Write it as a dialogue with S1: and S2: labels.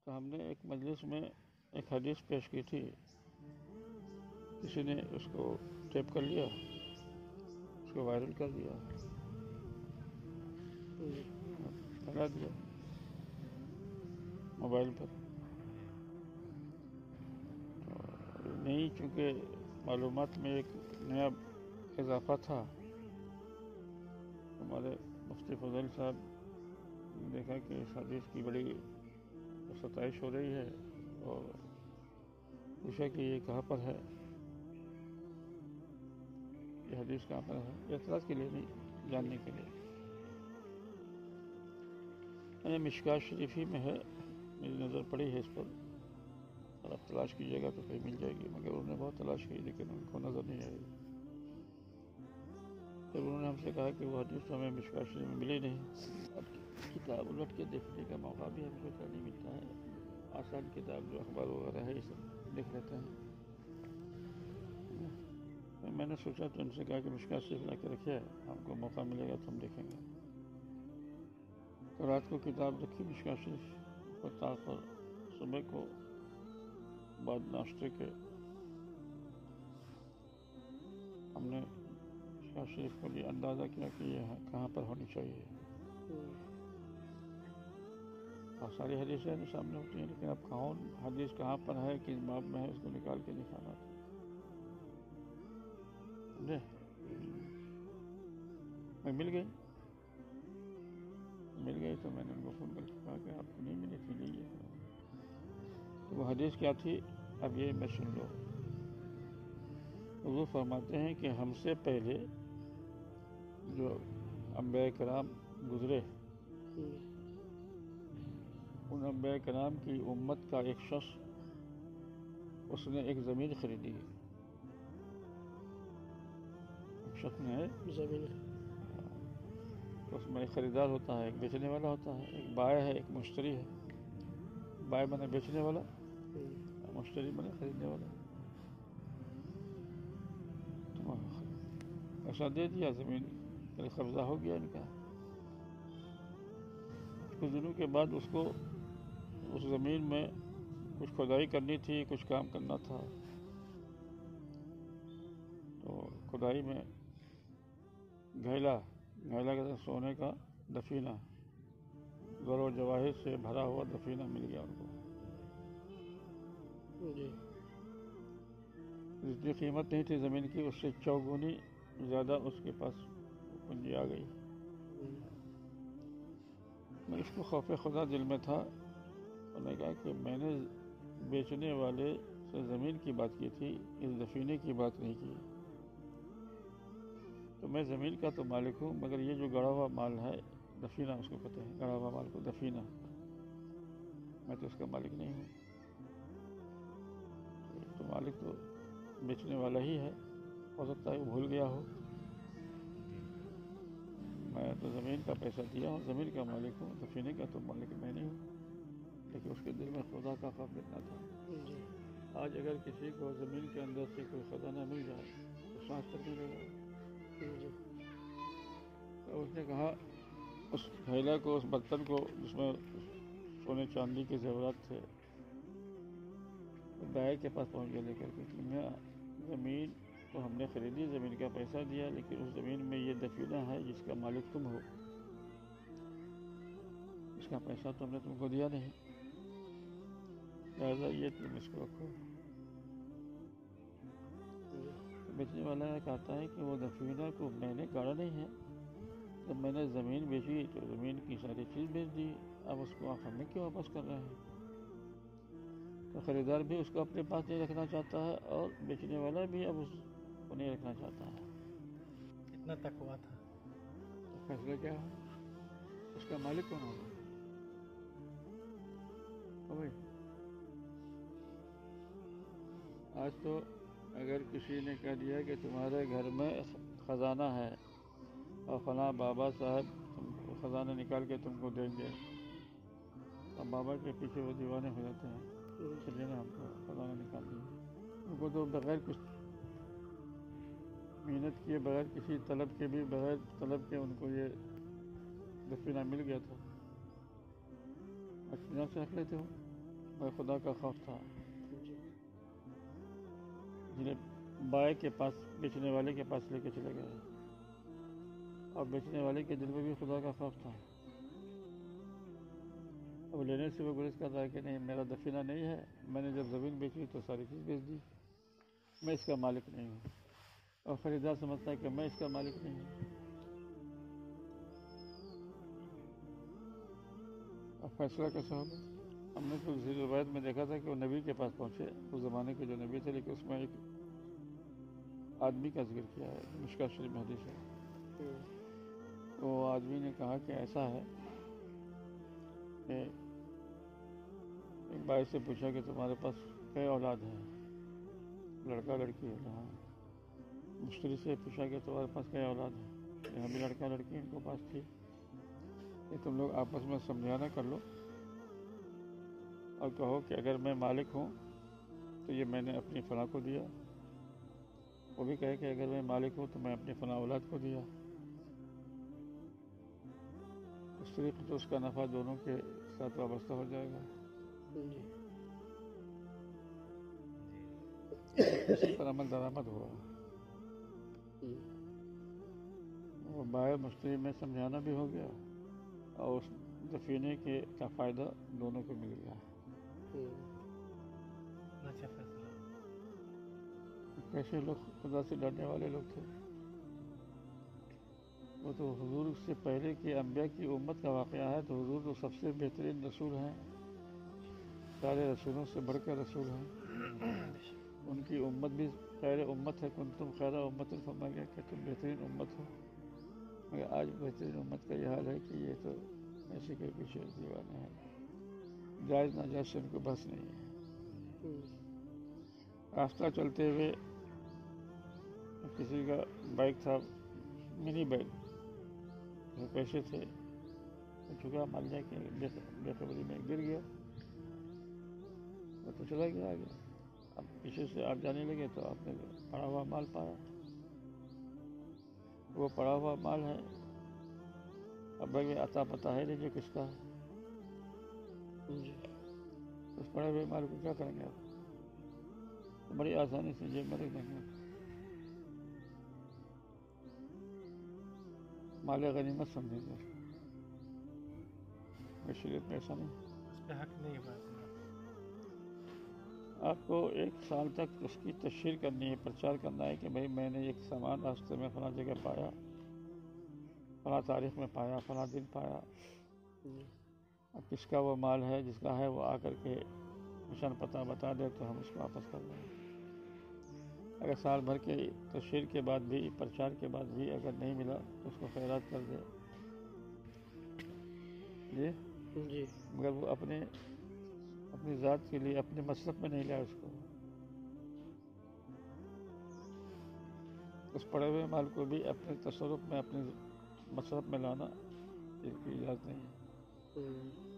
S1: تو ہم نے ایک مجلس میں ایک حدیث پیش کی تھی، کسی نے اس کو ٹیپ کر لیا، اس کو وائرل کر دیا، لگا دیا موبائل پر. نہیں، چونکہ معلومات میں ایک نیا اضافہ تھا. ہمارے مفتی فضل صاحب نے دیکھا کہ اس حدیث کی بڑی ستائش ہو رہی ہے اور پوچھا کہ یہ کہاں پر ہے، یہ حدیث کہاں پر ہے، اعتراض کے لیے نہیں، جاننے کے لیے. مشکوٰۃ شریفی میں ہے، میری نظر پڑی ہے اس پر، اور آپ تلاش کیجیے گا تو کہیں مل جائے گی، مگر انہوں نے بہت تلاش کی لیکن ان کو نظر نہیں آئی. پھر انہوں نے ہم سے کہا کہ وہ حدیث ہمیں مشکوٰۃ شریف میں ملی نہیں. اب کتاب الٹ کے دیکھنے کا موقع بھی ہم کو اتنا نہیں ملتا ہے. آسان کتاب جو اخبار وغیرہ ہے یہ سب دیکھ لیتے ہیں. میں نے سوچا تو ان سے کہا کہ مشکوٰۃ شریف لا کے رکھے، ہم کو موقع ملے گا تو ہم دیکھیں گے. تو رات کو کتاب رکھی مشکوٰۃ شریف کو طاق پر، صبح کو بعد ناشتے کے ہم نے مشکوٰۃ شریف کو لیے اندازہ کیا کہ یہ کہاں پر ہونی چاہیے. اور ساری حدیثیں سامنے ہوتی ہیں، لیکن اب کون حدیث کہاں پر ہے، کس باب میں ہے، اس کو نکال کے دکھانا تھا. سمجھے؟ میں مل گئی تو میں نے ان کو فون کر کے کہا کہ آپ کو نہیں ملی تھی، لیجیے. تو وہ حدیث کیا تھی، اب یہ میں سن لو. وہ فرماتے ہیں کہ ہم سے پہلے جو انبیاء کرام گزرے، ان انبیاء کرام کی امت کا ایک شخص، اس نے ایک زمین خریدی. ایک شخص نے زمین، اس میں ایک خریدار ہوتا ہے، ایک بیچنے والا ہوتا ہے، ایک بائع ہے، ایک مشتری ہے. بائع بنے بیچنے والا، مشتری بنے خریدنے والا. تو ایسا دے دیا، زمین پر قبضہ ہو گیا ان کا. کچھ دنوں کے بعد اس کو اس زمین میں کچھ کھدائی کرنی تھی، کچھ کام کرنا تھا. تو کھدائی میں گھیلا کا سونے کا دفینہ، زر و جواہر سے بھرا ہوا دفینہ مل گیا ان کو. جتنی قیمت نہیں تھی زمین کی، اس سے چوگنی زیادہ اس کے پاس پونجی آ گئی. میں اس کو خوف خدا دل میں تھا، اور میں کہا کہ میں نے بیچنے والے سے زمین کی بات کی تھی، اس دفینے کی بات نہیں کی. تو میں زمین کا تو مالک ہوں، مگر یہ جو گڑا ہوا مال ہے، دفینہ اس کو کہتے ہیں، گڑا ہوا مال کو دفینہ، میں تو اس کا مالک نہیں ہوں. تو مالک تو بیچنے والا ہی ہے، ہو سکتا ہے وہ بھول گیا ہو. میں تو زمین کا پیسہ دیا ہوں، زمین کا مالک ہوں، دفینے کا تو مالک میں نہیں ہوں. لیکن اس کے دل میں خدا کا خوف اتنا تھا. آج اگر کسی کو زمین کے اندر سے کوئی خزانہ مل جائے تو سانس تک نہیں لے گا. تو اس نے کہا اس تھیلا کو، اس برتن کو جس میں سونے چاندی کے زیورات تھے، بائع کے پاس پہنچ گیا لے کر کے کہ میں زمین تو ہم نے خریدی، زمین کا پیسہ دیا، لیکن اس زمین میں یہ دفینہ ہے جس کا مالک تم ہو، اس کا پیسہ تو ہم نے تم کو دیا نہیں، لہٰذا یہ تم اس کو رکھو. بیچنے والا کہتا ہے کہ وہ دفینہ کو میں نے گاڑا نہیں ہے، جب میں نے زمین بیچی تو زمین کی ساری چیز بیچ دی، اب اس کو آپ ہمیں کیوں واپس کر رہے ہیں؟ تو خریدار بھی اس کو اپنے پاس نہیں رکھنا چاہتا ہے، اور بیچنے والا بھی اب اس کو نہیں رکھنا چاہتا ہے.
S2: کتنا تقویٰ تھا.
S1: تو فیصلہ کیا ہو، اس کا مالک کون ہوگا؟ بھائی آج تو اگر کسی نے کہہ دیا کہ تمہارے گھر میں خزانہ ہے اور فلاں بابا صاحب تم کو خزانہ نکال کے تم کو دیں گے، اب بابا کے پیچھے وہ دیوانے ہو جاتے ہیں، چلیے نا ہم کو خزانہ نکال دیجیے. ان کو تو بغیر کچھ محنت کیے، بغیر کسی طلب کے، بھی بغیر طلب کے ان کو یہ دفینہ مل گیا تھا، اطمینان سے رکھ لیتے ہو. مگر خدا کا خوف تھا.
S2: جی
S1: جنہیں بائے کے پاس بیچنے والے کے پاس لے کے چلے گئے اور بیچنے والے کے دل میں بھی خدا کا خوف تھا. اب لینے سے وہ گریز کر رہا ہے کہ نہیں میرا دفینہ نہیں ہے, میں نے جب زمین بیچی تو ساری چیز بیچ دی, میں اس کا مالک نہیں ہوں. اور خریدار سمجھتا ہے کہ میں اس کا مالک نہیں ہوں. اب فیصلہ کیسا ہوگا؟ ہم نے تو اسی روایت میں دیکھا تھا کہ وہ نبی کے پاس پہنچے, اس زمانے کے جو نبی تھے, لیکن اس میں ایک آدمی کا ذکر کیا ہے, مشکوٰ شریف میں حدیث ہے. وہ آدمی نے کہا کہ ایسا ہے کہ ایک بھائی سے پوچھا کہ تمہارے پاس کئی اولاد ہیں, لڑکا لڑکی ہے. کہاں مشتری سے پوچھا کہ تمہارے پاس کئی اولاد ہیں, یہاں بھی لڑکا لڑکی ان کے پاس تھی, کہ تم لوگ آپس میں سمجھانا کر لو اور کہو کہ اگر میں مالک ہوں تو یہ میں نے اپنی فلاں کو دیا, وہ بھی کہے کہ اگر میں مالک ہوں تو میں اپنی فلاں اولاد کو دیا. اس طریقے سے اس کا نفع دونوں کے ساتھ وابستہ ہو جائے گا. اسی پر عمل درآمد ہوا. وہ بائع مشتری میں سمجھانا بھی ہو گیا اور اس دفینے کا فائدہ دونوں کو مل گیا.
S2: اچھا فیصلہ.
S1: کیسے لوگ خدا سے ڈرنے والے لوگ تھے. وہ تو حضور سے پہلے کی انبیاء کی امت کا واقعہ ہے, تو حضور تو سب سے بہترین رسول ہیں, سارے رسولوں سے بڑھ کر رسول ہیں. ان کی امت بھی خیر امت ہے, کنتم خیر امت, فرمایا گیا کہ تم بہترین امت ہو. مگر آج بہترین امت کا یہ حال ہے کہ یہ تو ایسے کے پیچھے دیوانے ہیں, جائز ناجائز سے ان کو بس نہیں ہے. راستہ چلتے ہوئے کسی کا بائک تھا, منی بائک, پیسے تھے, چھکا مار جا کے بے خبری میں گر گیا, وہ تو چلا گیا آگے. اب پیچھے سے آپ جانے لگے تو آپ نے پڑا ہوا مال پایا. وہ پڑا ہوا مال ہے, اب بھائی عطا پتہ ہے نہیں جو کس کا ہے. اس پڑے ہوئے مال کو کیا کریں گے آپ؟ بڑی آسانی سے جیب میں رکھ دیں گے. مال غنیمت سمجھیں گے, شریعت میں ایسا نہیں.
S2: اس پہ حق نہیں بات.
S1: آپ کو 1 سال تک اس کی تشہیر کرنی ہے, پرچار کرنا ہے کہ بھائی میں نے ایک سامان راستے میں فلاں جگہ پایا, فلاں تاریخ میں پایا, فلاں دن پایا. اب کس کا وہ مال ہے, جس کا ہے وہ آ کر کے نشان پتہ بتا دے تو ہم اس کو واپس کر دیں. اگر سال بھر کے تشہیر کے بعد بھی, پرچار کے بعد بھی اگر نہیں ملا تو اس کو خیرات کر دے. جی, مگر وہ اپنی ذات کے لیے اپنے مصرف میں نہیں لائے اس کو. اس پڑے ہوئے مال کو بھی اپنے تصرف میں, اپنے مصرف میں لانا اس کی اجازت نہیں ہے.